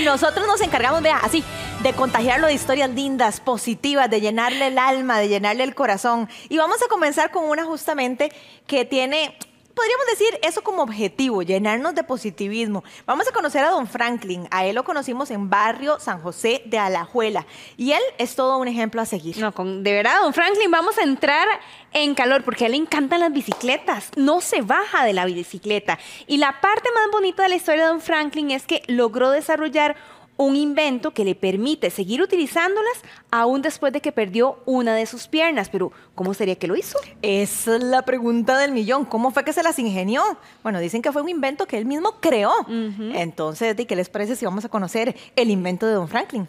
nosotros nos encargamos, vea, así, de contagiarlo de historias lindas, positivas, de llenarle el alma, de llenarle el corazón. Y vamos a comenzar con una justamente que tiene, podríamos decir, eso como objetivo, llenarnos de positivismo. Vamos a conocer a don Franklin. A él lo conocimos en barrio San José de Alajuela. Y él es todo un ejemplo a seguir. No, de verdad, don Franklin, vamos a entrar en calor porque a él le encantan las bicicletas. No se baja de la bicicleta. Y la parte más bonita de la historia de don Franklin es que logró desarrollar un invento que le permite seguir utilizándolas aún después de que perdió una de sus piernas. Pero, ¿cómo sería que lo hizo? Esa es la pregunta del millón. ¿Cómo fue que se las ingenió? Bueno, dicen que fue un invento que él mismo creó. Entonces, ¿qué les parece si vamos a conocer el invento de don Franklin?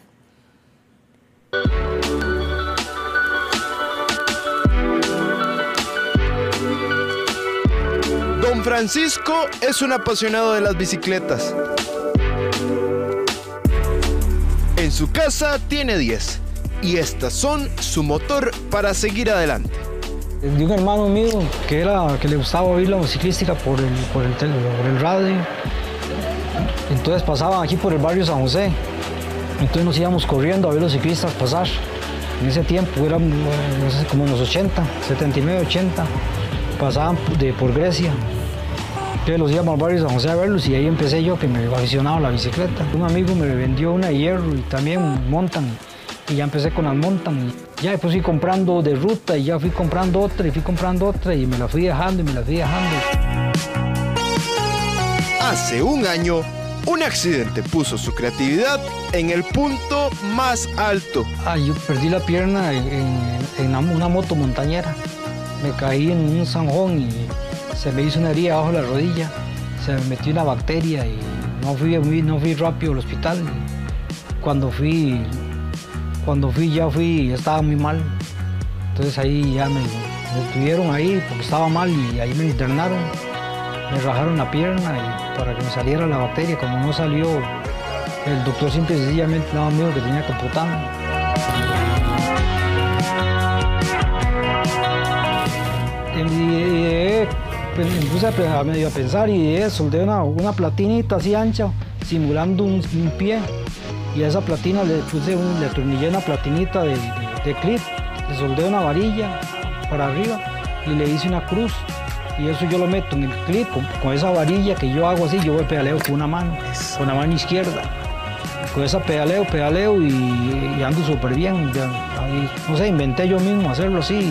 Don Francisco es un apasionado de las bicicletas. En su casa tiene 10 y estas son su motor para seguir adelante. De un hermano mío que le gustaba oír la musicalística por el radio. Entonces pasaban aquí por el barrio San José. Entonces nos íbamos corriendo a ver los ciclistas pasar. En ese tiempo eran, no sé, como en los 80, 79, 80, pasaban por Grecia. Entonces los íbamos al barrio San José a verlos y ahí empecé yo, que me aficionaba a la bicicleta. Un amigo me vendió una de hierro y también montan. Y ya empecé con las montan. Ya después fui comprando de ruta y ya fui comprando otra y fui comprando otra y me la fui dejando y me la fui dejando. Hace un año, un accidente puso su creatividad en el punto más alto. Yo perdí la pierna en una moto montañera. Me caí en un zanjón y se me hizo una herida abajo de la rodilla. Se me metió una bacteria y no fui rápido al hospital. Cuando fui ya estaba muy mal. Entonces ahí ya me estuvieron ahí porque estaba mal y ahí me internaron. Me rajaron la pierna y para que me saliera la bacteria. Como no salió, el doctor simple y sencillamente daba miedo que tenía que amputarme. Me puse a medio a pensar y soldé una platinita así ancha, simulando un pie. Y a esa platina le atornillé una platinita de clip, le soldé una varilla para arriba y le hice una cruz. Y eso yo lo meto en el clip con esa varilla que yo hago así, yo voy pedaleo con una mano, con la mano izquierda. Con esa pedaleo y ando súper bien. Ahí, no sé, inventé yo mismo hacerlo así.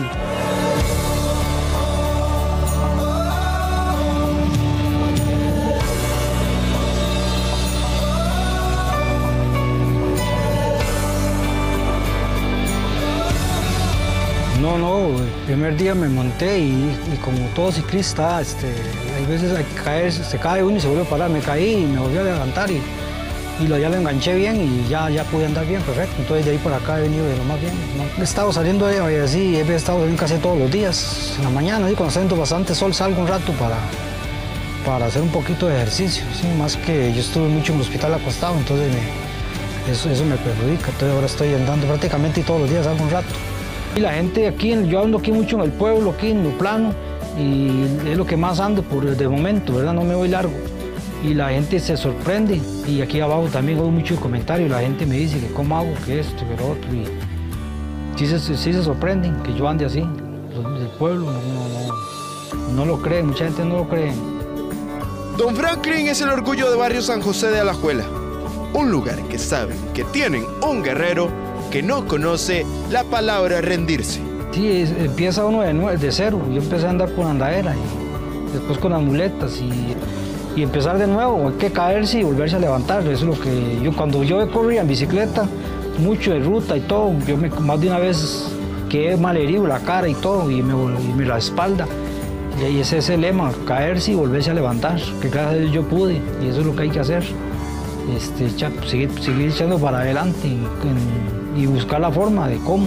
No, el primer día me monté y como todo ciclista, hay veces hay que caerse, se cae uno y se vuelve a parar. Me caí y me volví a levantar y ya lo enganché bien y ya pude andar bien, perfecto. Entonces de ahí para acá he venido de lo más bien, ¿no? He estado saliendo así, he estado saliendo casi todos los días. En la mañana, cuando está haciendo bastante sol, salgo un rato para hacer un poquito de ejercicio, ¿sí? Más que yo estuve mucho en el hospital acostado, entonces eso me perjudica. Entonces ahora estoy andando prácticamente todos los días, salgo un rato. Y la gente aquí, yo ando aquí mucho en el pueblo, aquí en lo plano, y es lo que más ando de momento, ¿verdad? No me voy largo. Y la gente se sorprende, y aquí abajo también hago muchos comentarios, la gente me dice que cómo hago, que esto, que lo otro, y sí se sorprenden que yo ande así. Los del pueblo no lo creen, mucha gente no lo cree. Don Franklin es el orgullo de barrio San José de Alajuela, un lugar que saben que tienen un guerrero que no conoce la palabra rendirse. Sí, empieza uno de cero. Yo empecé a andar con andadera y después con las muletas y empezar de nuevo. Hay que caerse y volverse a levantar. Eso es lo que cuando yo corría en bicicleta, mucho de ruta y todo, más de una vez quedé mal herido la cara y todo y la espalda. Y ese es el lema, caerse y volverse a levantar, que gracias a Dios yo pude y eso es lo que hay que hacer. Seguir echando para adelante y buscar la forma de cómo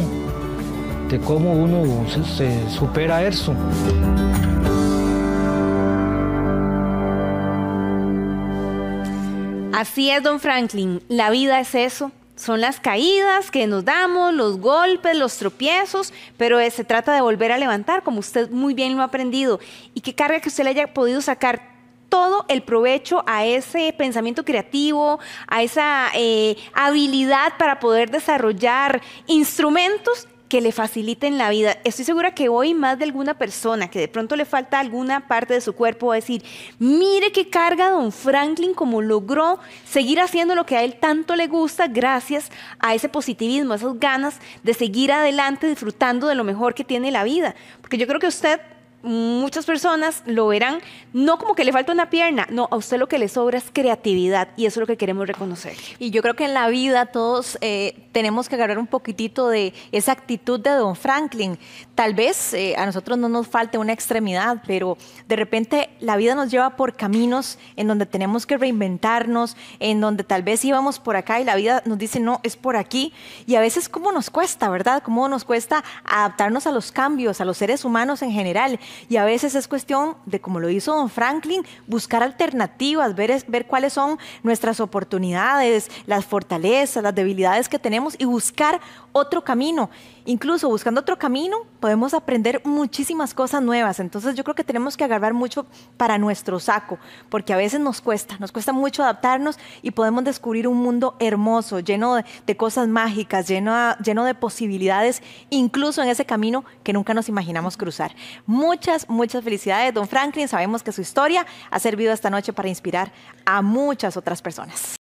uno se supera eso. Así es, don Franklin, la vida es eso. Son las caídas que nos damos, los golpes, los tropiezos, pero se trata de volver a levantar, como usted muy bien lo ha aprendido. ¿Y qué carga que usted le haya podido sacar todo el provecho a ese pensamiento creativo, a esa habilidad para poder desarrollar instrumentos que le faciliten la vida. Estoy segura que hoy más de alguna persona que de pronto le falta alguna parte de su cuerpo va a decir, mire qué carga don Franklin, cómo logró seguir haciendo lo que a él tanto le gusta gracias a ese positivismo, a esas ganas de seguir adelante disfrutando de lo mejor que tiene la vida. Porque yo creo que usted, muchas personas lo verán no como que le falta una pierna, no, a usted lo que le sobra es creatividad y eso es lo que queremos reconocer. Y yo creo que en la vida todos tenemos que agarrar un poquitito de esa actitud de don Franklin. Tal vez a nosotros no nos falte una extremidad, pero de repente la vida nos lleva por caminos en donde tenemos que reinventarnos, en donde tal vez íbamos por acá y la vida nos dice no, es por aquí. Y a veces cómo nos cuesta, ¿verdad? Cómo nos cuesta adaptarnos a los cambios, a los seres humanos en general. Y a veces es cuestión de, como lo hizo don Franklin, buscar alternativas, ver cuáles son nuestras oportunidades, las fortalezas, las debilidades que tenemos y buscar otro camino. Incluso buscando otro camino podemos aprender muchísimas cosas nuevas. Entonces yo creo que tenemos que agarrar mucho para nuestro saco, porque a veces nos cuesta mucho adaptarnos y podemos descubrir un mundo hermoso, lleno de cosas mágicas, lleno de posibilidades, incluso en ese camino que nunca nos imaginamos cruzar. Muchas felicidades, don Franklin. Sabemos que su historia ha servido esta noche para inspirar a muchas otras personas.